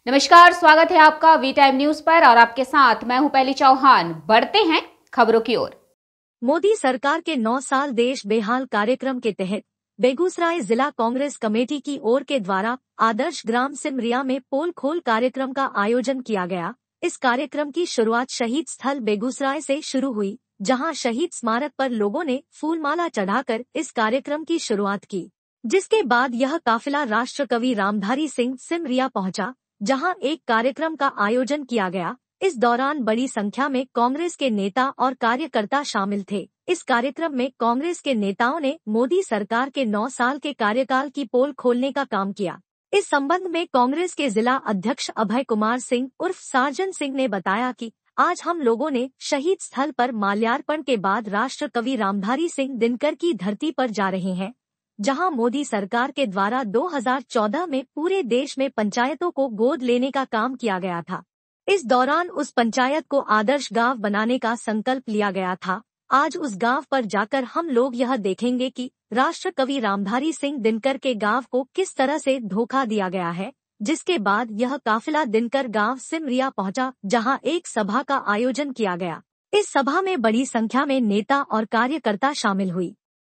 नमस्कार, स्वागत है आपका वी टाइम न्यूज पर और आपके साथ मैं हूं पहली चौहान। बढ़ते हैं खबरों की ओर। मोदी सरकार के 9 साल देश बेहाल कार्यक्रम के तहत बेगूसराय जिला कांग्रेस कमेटी की ओर के द्वारा आदर्श ग्राम सिमरिया में पोल खोल कार्यक्रम का आयोजन किया गया। इस कार्यक्रम की शुरुआत शहीद स्थल बेगूसराय से शुरू हुई, जहां शहीद स्मारक पर लोगों ने फूलमाला चढ़ाकर इस कार्यक्रम की शुरुआत की, जिसके बाद यह काफिला राष्ट्रकवि रामधारी सिंह सिमरिया पहुंचा, जहां एक कार्यक्रम का आयोजन किया गया। इस दौरान बड़ी संख्या में कांग्रेस के नेता और कार्यकर्ता शामिल थे। इस कार्यक्रम में कांग्रेस के नेताओं ने मोदी सरकार के 9 साल के कार्यकाल की पोल खोलने का काम किया। इस संबंध में कांग्रेस के जिला अध्यक्ष अभय कुमार सिंह उर्फ सार्जन सिंह ने बताया कि आज हम लोगों ने शहीद स्थल पर माल्यार्पण के बाद राष्ट्रकवि रामधारी सिंह दिनकर की धरती पर जा रहे हैं, जहां मोदी सरकार के द्वारा 2014 में पूरे देश में पंचायतों को गोद लेने का काम किया गया था। इस दौरान उस पंचायत को आदर्श गांव बनाने का संकल्प लिया गया था। आज उस गांव पर जाकर हम लोग यह देखेंगे कि राष्ट्रकवि रामधारी सिंह दिनकर के गांव को किस तरह से धोखा दिया गया है। जिसके बाद यह काफिला दिनकर गांव सिमरिया पहुंचा, जहां एक सभा का आयोजन किया गया। इस सभा में बड़ी संख्या में नेता और कार्यकर्ता शामिल हुई।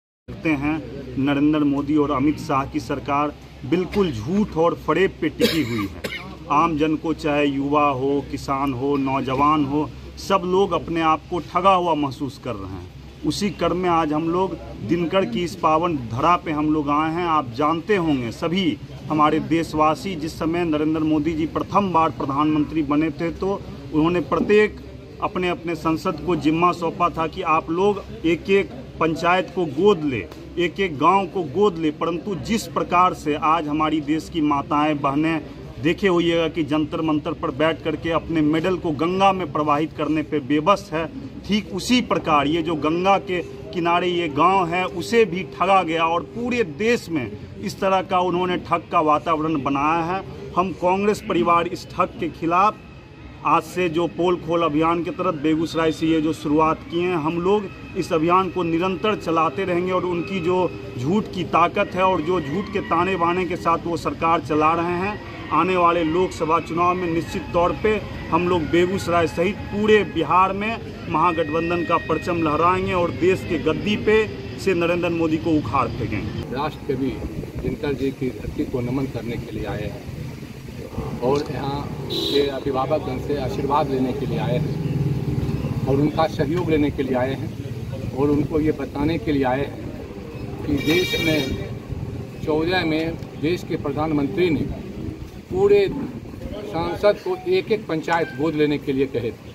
नरेंद्र मोदी और अमित शाह की सरकार बिल्कुल झूठ और फरेब पे टिकी हुई है। आम जन को, चाहे युवा हो, किसान हो, नौजवान हो, सब लोग अपने आप को ठगा हुआ महसूस कर रहे हैं। उसी क्रम में आज हम लोग दिनकर की इस पावन धरा पे हम लोग आए हैं। आप जानते होंगे सभी हमारे देशवासी, जिस समय नरेंद्र मोदी जी प्रथम बार प्रधानमंत्री बने थे तो उन्होंने प्रत्येक अपने अपने संसद को जिम्मा सौंपा था कि आप लोग एक एक पंचायत को गोद ले, एक एक गांव को गोद ले। परंतु जिस प्रकार से आज हमारी देश की माताएं बहनें देखे होइएगा कि जंतर मंतर पर बैठ करके अपने मेडल को गंगा में प्रवाहित करने पे बेबस है, ठीक उसी प्रकार ये जो गंगा के किनारे ये गांव है उसे भी ठगा गया और पूरे देश में इस तरह का उन्होंने ठग का वातावरण बनाया है। हम कांग्रेस परिवार इस ठग के खिलाफ आज से जो पोल खोल अभियान के तहत बेगूसराय से ये जो शुरुआत किए हैं, हम लोग इस अभियान को निरंतर चलाते रहेंगे और उनकी जो झूठ की ताकत है और जो झूठ के ताने बाने के साथ वो सरकार चला रहे हैं, आने वाले लोकसभा चुनाव में निश्चित तौर पे हम लोग बेगूसराय सहित पूरे बिहार में महागठबंधन का परचम लहराएंगे और देश के गद्दी पे से नरेंद्र मोदी को उखाड़ फेंकेंगे। राष्ट्रकवि दिनकर जी की धरती को नमन करने के लिए आए हैं और यहाँ के अभिभावकगण से आशीर्वाद लेने के लिए आए हैं और उनका सहयोग लेने के लिए आए हैं और उनको ये बताने के लिए आए हैं कि देश में 14 में देश के प्रधानमंत्री ने पूरे सांसद को एक एक पंचायत गोद लेने के लिए कहे थे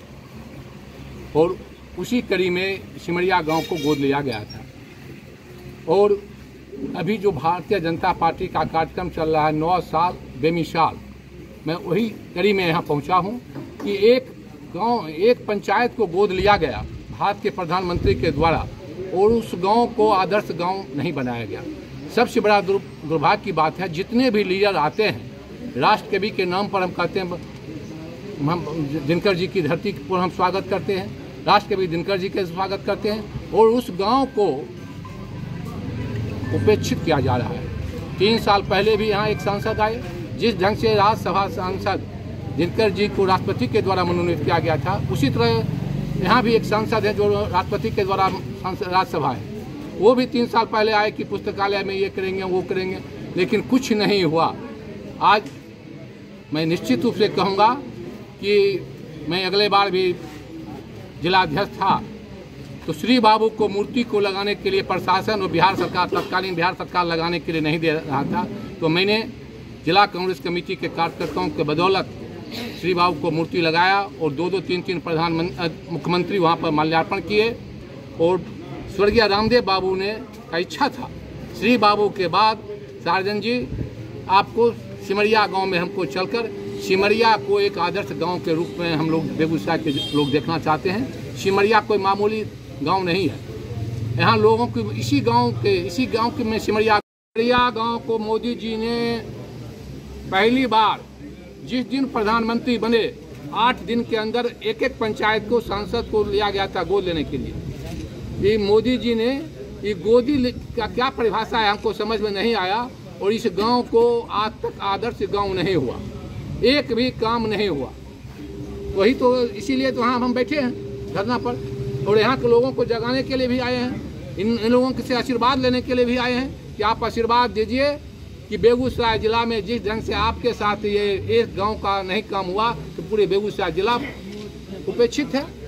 और उसी कड़ी में सिमरिया गांव को गोद लिया गया था। और अभी जो भारतीय जनता पार्टी का कार्यक्रम चल रहा है 9 साल बेमिसाल, मैं वही कड़ी में यहाँ पहुँचा हूँ कि एक गांव, एक पंचायत को गोद लिया गया भारत के प्रधानमंत्री के द्वारा और उस गांव को आदर्श गांव नहीं बनाया गया। सबसे बड़ा दुर्भाग्य की बात है, जितने भी लीडर आते हैं राष्ट्रकवि के नाम पर हम कहते हैं हम दिनकर जी की धरती पर हम स्वागत करते हैं, राष्ट्रकवि दिनकर जी का स्वागत करते हैं और उस गांव को उपेक्षित किया जा रहा है। 3 साल पहले भी यहाँ एक सांसद आए, जिस ढंग से राज्यसभा सांसद दिनकर जी को राष्ट्रपति के द्वारा मनोनीत किया गया था, उसी तरह यहाँ भी एक सांसद है जो राष्ट्रपति के द्वारा राज्यसभा है, वो भी 3 साल पहले आए कि पुस्तकालय में ये करेंगे वो करेंगे, लेकिन कुछ नहीं हुआ। आज मैं निश्चित रूप से कहूँगा कि मैं अगले बार भी जिलाध्यक्ष था तो श्री बाबू को मूर्ति को लगाने के लिए प्रशासन और बिहार सरकार, तत्कालीन बिहार सरकार लगाने के लिए नहीं दे रहा था, तो मैंने जिला कांग्रेस कमेटी के कार्यकर्ताओं के बदौलत श्री बाबू को मूर्ति लगाया और 2-2, 3-3 मुख्यमंत्री वहाँ पर माल्यार्पण किए। और स्वर्गीय रामदेव बाबू ने का इच्छा था श्री बाबू के बाद सार्जन जी आपको सिमरिया गांव में हमको चलकर सिमरिया को एक आदर्श गांव के रूप में हम लोग बेगूसराय के लोग देखना चाहते हैं। सिमरिया कोई मामूली गांव नहीं है, यहाँ लोगों को इसी गांव के में सिमरिया गांव को मोदी जी ने पहली बार जिस दिन प्रधानमंत्री बने 8 दिन के अंदर एक एक पंचायत को सांसद को लिया गया था गोद लेने के लिए। ये मोदी जी ने ये गोदी का क्या परिभाषा है हमको समझ में नहीं आया और इस गांव को आज तक आदर्श गांव नहीं हुआ। एक भी काम नहीं हुआ। वही तो इसीलिए तो यहाँ हम बैठे हैं धरना पर, और यहाँ के लोगों को जगाने के लिए भी आए हैं, इन लोगों से आशीर्वाद लेने के लिए भी आए हैं कि आप आशीर्वाद दीजिए कि बेगूसराय जिला में जिस ढंग से आपके साथ ये एक गांव का नहीं काम हुआ तो पूरे बेगूसराय जिला उपेक्षित है।